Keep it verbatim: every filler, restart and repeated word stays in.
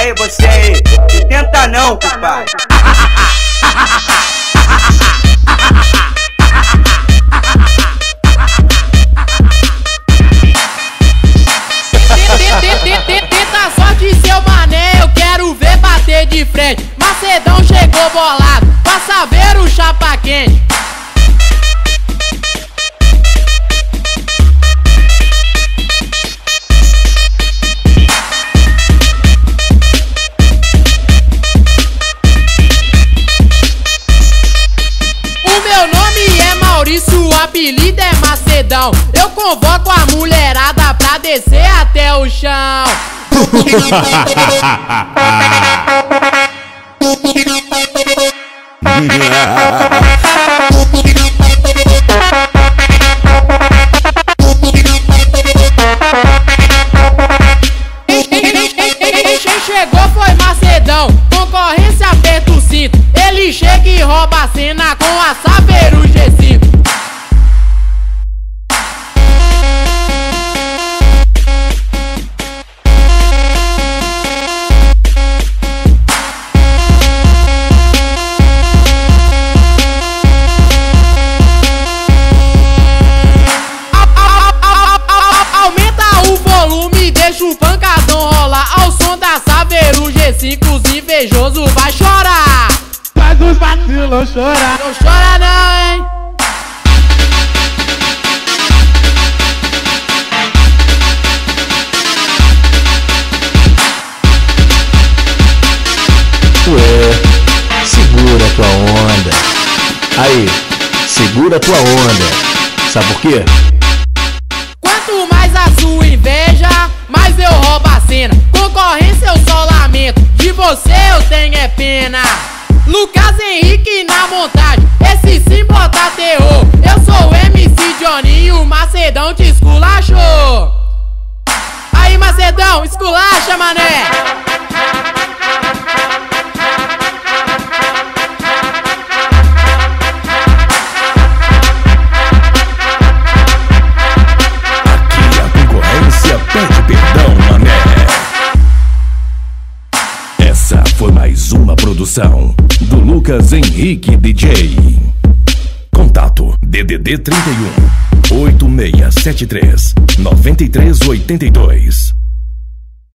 Aí você aí, não tenta não, compadre. Tenta sorte, seu mané, eu quero ver bater de frente. Macedão chegou bolado, pra saber o chapa quente. O meu nome é Maurício, o apelido é Macedão. Eu convoco a mulherada pra descer até o chão. Quem chegou foi Macedão, concorrência aperta o cinto. Ele chega e rouba a cena com a Saveiro G cinco. O pancadão rola ao som da Saveiro G cinco, os invejosos vai chorar. Faz os vacilão chorar. Não chora não, hein? Ué, segura tua onda. Aí, segura tua onda. Sabe por quê? Quanto mais a sua inveja, mais eu roubo a cena. Concorrência eu só lamento, de você eu tenho é pena. Lucas Henrique na montagem, esse sim bota terror. Eu sou o M C Johninho, Macedão te esculachou. Aí Macedão, esculacha mané. Pede perdão, mané. Essa foi mais uma produção do Lucas Henrique D J. Contato D D D trinta e um, oito seis sete três, nove três oito dois.